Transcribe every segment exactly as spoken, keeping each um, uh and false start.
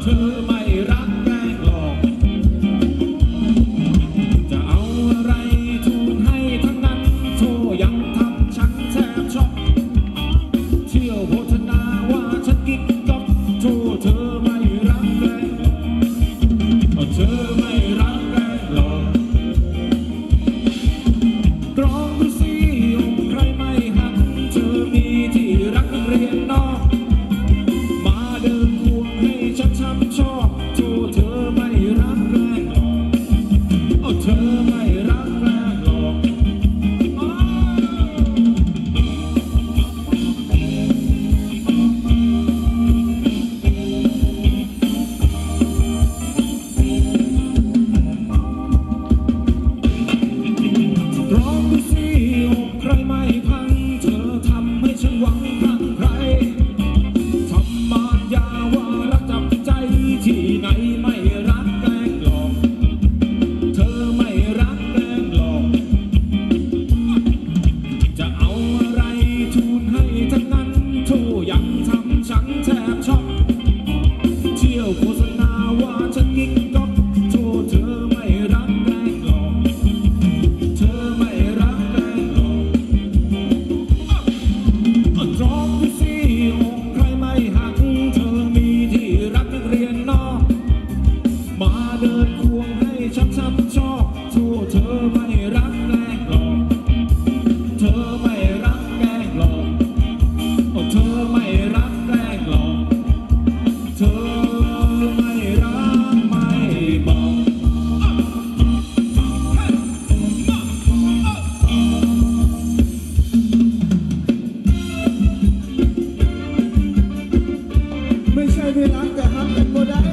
เธอไม่รักแกล้งหลอกจะเอาอะไรทูลให้ทั้งนั้นโธ่ยังทำฉันแทบช็อกเที่ยวโฆษณาว่าฉันกิ๊กก๊อกโธ่เธอไม่รักแกล้งหลอกเธอไม่รักแกล้งหลอกตรองดูสิอกใครไม่หักเธอมีที่รักนักเรียนนอกมาเดินควงให้ฉันช้ำชอบโธ่เธอไม่รักแกล้งหลอกเธอไม่รักแกล้งหลอกตรองดูสิอกใครไม่พังเธอทำให้ฉันหวังพังใครทำมารยาว่ารักจับใจที่ไหนไม่รักแกล้งหลอกเธอไม่รักแกล้งหลอกจะเอาอะไรทูลให้ทั้งนั้นโธ่ยังทำฉันแทบช็อกเที่ยวโฆษณาว่าฉันกิ๊กก๊อกโธ่เธอไม่รักแกล้งหลอกเธอไม่รักแกล้งหลอกตรองดูสิอกใครไม่หักเธอมีที่รักนักเรียนนอกมาเดินควงให้ช้ำช้ำชอบโธ่เธอไม่รักแกล้งหลอกเธอไม่รักแกล้งหลอกเธอไม่รักแกล้งหลอกเธอไม่รักไม่บอกไม่ใช่ไม่รักแต่ฮักกันบ่ได้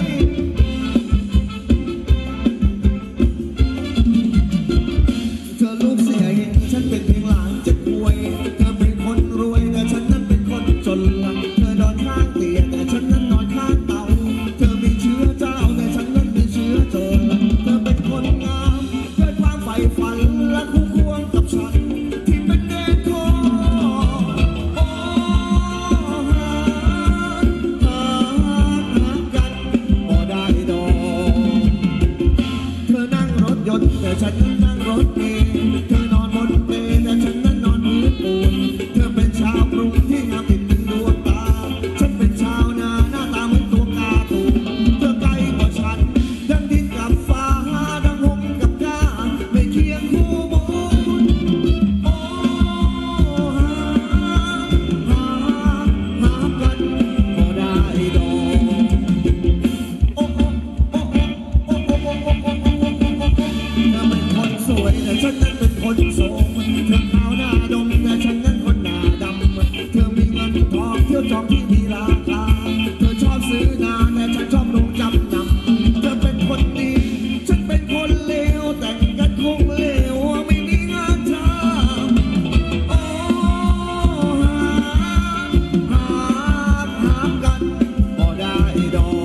เธอลูกเสียเองฉันเป็นเพียงหลานจะป่วยเธอเป็นคนรวยแต่ฉันนั้นเป็นคนจนละเธอนอนข้างเตียงแต่ฉันนั้นนอนข้างเตาเธอมีเชื้อเจ้าแต่ฉันนั้นมีเชื้อโจรเธอเป็นคนงามเกิดความใฝ่ฝันและคู่ควงกับฉันที่เป็นเด็กคอโอ้หาหาหากันบ่ได้ดอกเธอนั่งรถยนต์แต่ฉันนั้นนั่งรถเมล์เธอนอนบนเปลแต่ฉันนั้นนอนพื้นปูนเธอเป็นชาวกรุงที่งามติดดินดวงตาฉันเป็นชาวนาหน้าตาเหมือนตัวกาตูนเธอไกลกว่าฉันดังดินกับฟ้าดังหงส์กับกาไม่เคียงคู่บุญโอ้หาหาหากันบ่ได้ดอกโอ้โอ้โอ้โอ้โอ้โอ้โอ้โอ้โอ้โอ้โอ้เธอเป็นคนสวยแต่ฉันนั้นเป็นคนโสมเธอขาวหน้าดมแต่ฉันนั้นคนหน้าดำเธอมีเงินทองเที่ยวจองที่มีราคาเธอชอบซื้อนาแต่ฉันชอบลงจำนำเธอเป็นคนดีฉันเป็นคนเลวแต่งกันคงเลวไม่มีงานทำโอ้หาหาหากันบ่ได้ดอก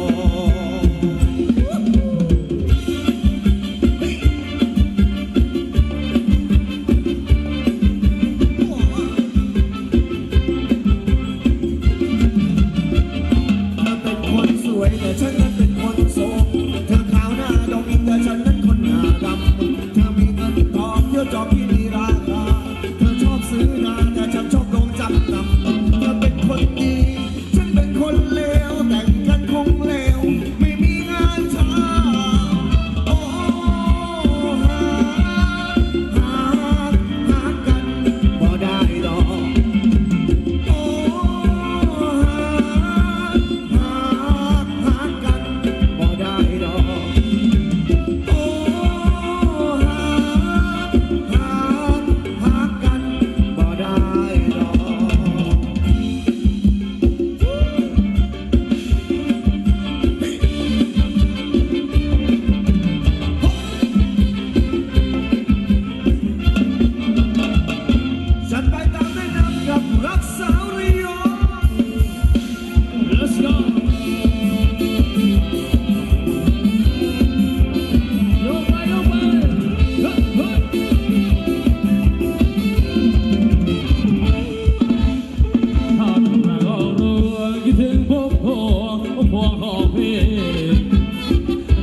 เธอเป็นคนสวยแต่ฉันนั้นเป็นคนโสมเธอขาวหน้าดงแต่ฉันนั้นคนหน้าดำเธอมีเงินทองเที่ยวจองที่มีราคาเธอชอบซื้อนาแต่ฉันชอบลงจำนำเธอเป็นคนดีฉันเป็นคนเลวแต่งกันคงเลวไม่มีงานทำโอ้หาหาหากันบ่ได้ดอกโอ้หาหาหากันบ่ได้ดอกโอ้หาหาหากันบ่ได้ดอกฉันไปตามแม่น้ำกับรักสาวระยอง Let's go ลงไปลงไปเฮ้ยเฮ้ยถ้าทำงานก็รู้คิดถึงพวกพวกพวกของพี่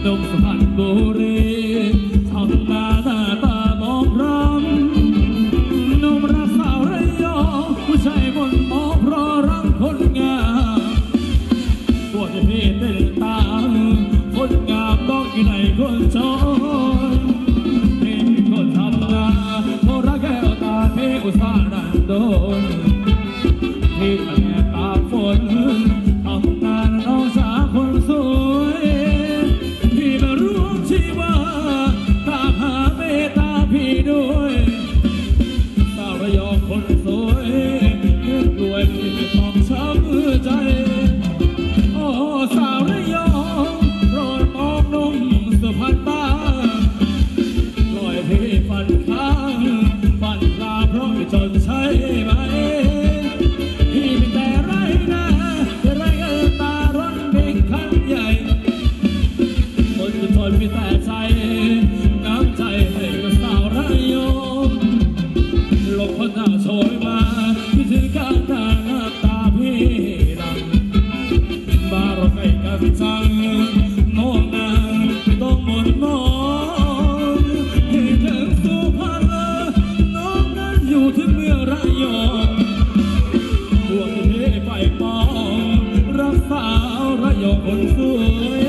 นุ่มสุพรรณบุรีทำหน้าหน้าตามองพร้ำนุ่มรักสาวระยองผู้ชายคนมองเพราะรักคนงามปวดเพศเดินตามคนงามต้องอยู่ในคนจอยเป็นคนทำงานเพราะรักแก้วตาเทอุตสาหนันโดนที่แม่ตาฝนทำงานน้องสาวคนสวยที่มาร่วมชีวาตามหาเมตตาพี่ด้วยสาวระยองคนสวยเลือดรวยที่ไม่ต้องช้ำใจโอ้สาวระยองโปรดมองนุ่มสุพรรณบ้านลอยเพฟันข้างฟันลาเพราะไม่จนใช่ไหมพี่มีแต่ไรนะแต่ไรเงินตาร้อนเด็กขันใหญ่คนจะทนมีแต่ใจน้ำใจให้กับสาวระยองลงพันหน้าโชยมาคิดถึงการตาหน้าตาพี่ดังมารถไฟกันจังน้องนางไม่ต้องหมดมองที่ถึงสุพรรณน้องนั้นอยู่ที่เมืองระยองห่วงที่ไปมองรักสาวระยองคนสวย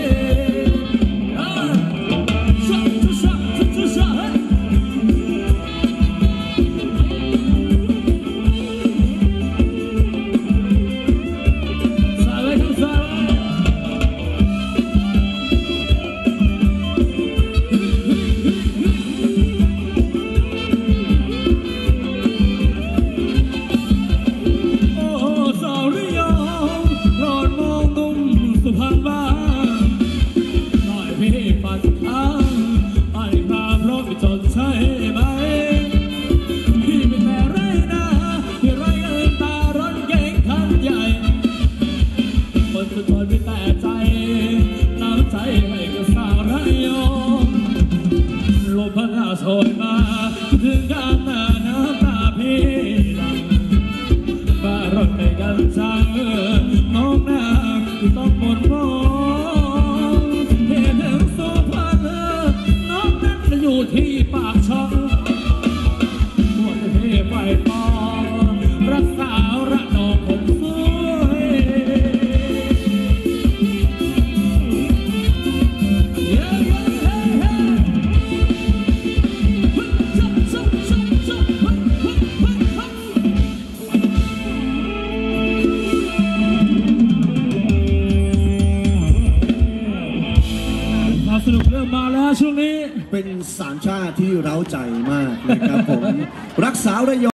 โชยมาถึงการหน้าน้ำตาพี่ดังมารถไปกันจังน้องนางต้องหมดมองเห็นถึงสุพรรณน้องนั้นอยู่ที่ปากช่องปวดที่ไปปองรักสาวระนองคนสวยสนุกเริ่มมาแล้วช่วงนี้เป็นสามชาติที่เร้าใจมากนะครับผมรักสาวระยอง